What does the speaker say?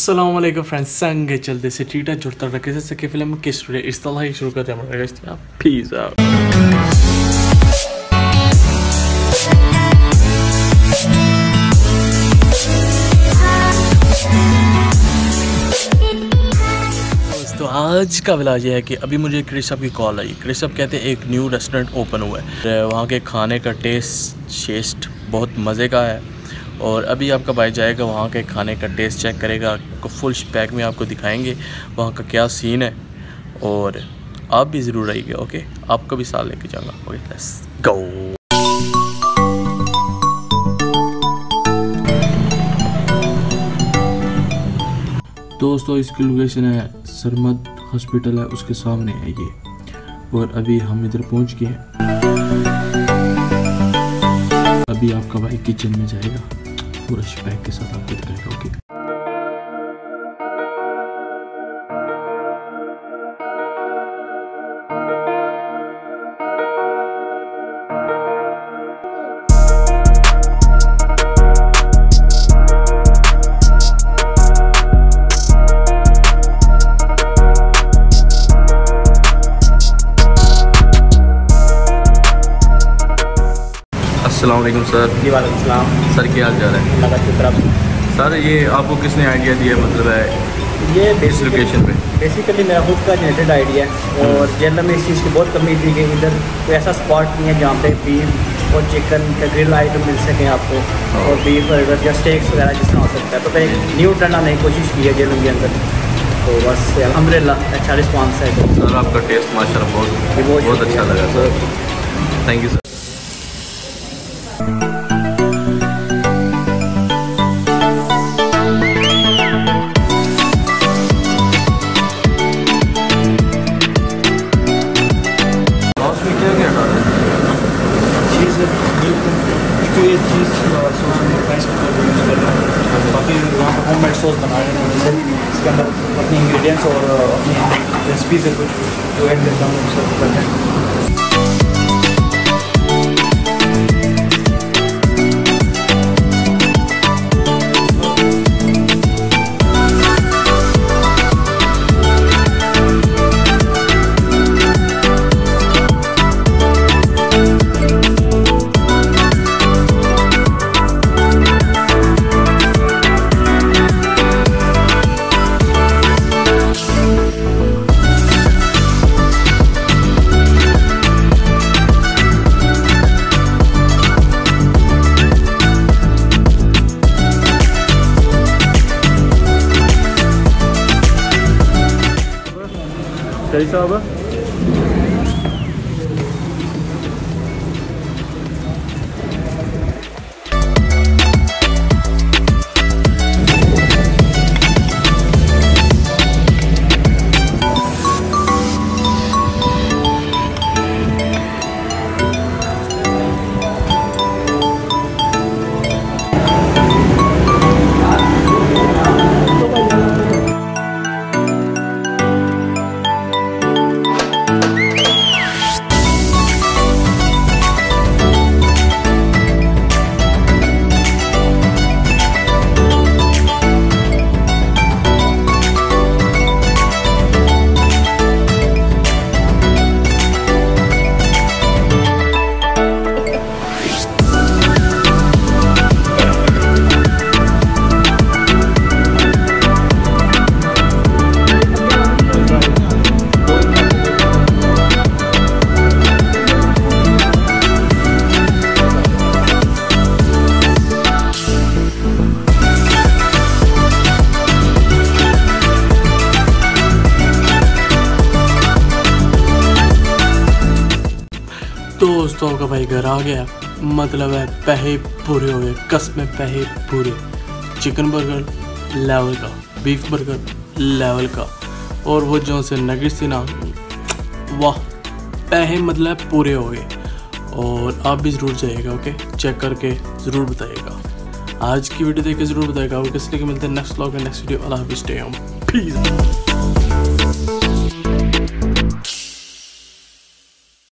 अस्सलाम वालेकुम फ्रेंड्स, संग चलते से चीटा जुड़ता रखे से सके फिल्म की स्टोरी इस तरह ही शुरू करते हैं। Peace out. तो आज का व्लॉग ये है कि अभी मुझे क्रिश साहब की कॉल आई। क्रिश साहब कहते हैं एक न्यू रेस्टोरेंट ओपन हुआ है, वहाँ के खाने का टेस्ट बहुत मज़े का है और अभी आपका भाई जाएगा वहाँ के खाने का टेस्ट चेक करेगा, आपको फुल पैक में आपको दिखाएंगे वहाँ का क्या सीन है और आप भी ज़रूर आइए। ओके, आपको भी साथ लेके जाऊँगा। Okay, let's go. दोस्तों, इसकी लोकेशन है सरमद हॉस्पिटल है, उसके सामने है ये, और अभी हम इधर पहुंच गए हैं। अभी आपका भाई किचन में जाएगा, पूरा पैक के साथ आपको दिखाएगा। ओके, अस्सलाम वालेकुम सर। जी वालेकुम सलाम सर, क्या हाल चाल है? अल्लाह का शुक्र। सर, ये आपको किसने आइडिया दिया, मतलब है ये इस लोकेशन पे? बेसिकली मेरा खुद का जनरेटेड आइडिया है और झेलम में इस चीज़ की बहुत कमी थी कि इधर कोई ऐसा स्पॉट नहीं है जहाँ पे बीफ और चिकन का ग्रिल आइटम मिल सके आपको, और बीफ बर्गर या स्टेक्स वगैरह जिस तरह हो सकता है। तो मैं एक न्यू ट्रेंड आने की कोशिश की है झेलम के अंदर, तो बस अल्हम्दुलिल्लाह अच्छा रिस्पॉन्स है। सर, आपका टेस्ट माशाल्लाह बहुत अच्छा लगा सर, थैंक यू सर। बाकी वहाँ पर होममेड सॉस बना रहे हैं, जैसे इसके अंदर अपने इंग्रेडिएंट्स और अपनी रेसिपी से कुछ जो ऐड करता हूँ सर्व करते हैं। कैसा होगा? दोस्तों का भाई घर आ गया, मतलब है पैसे पूरे हो गए, कसम पैसे पूरे। चिकन बर्गर लेवल का, बीफ बर्गर लेवल का, और वो जो से नगेट्स थी ना, वाह, पैसे मतलब पूरे हो गए। और आप भी ज़रूर जाइएगा। ओके, चेक करके ज़रूर बताइएगा। आज की वीडियो देख के ज़रूर बताइएगा। और किसी के मिलते हैं नेक्स्ट व्लॉग में, नेक्स्ट वीडियो। अल्लाह हाफ़िज़, स्टे होम, पीस।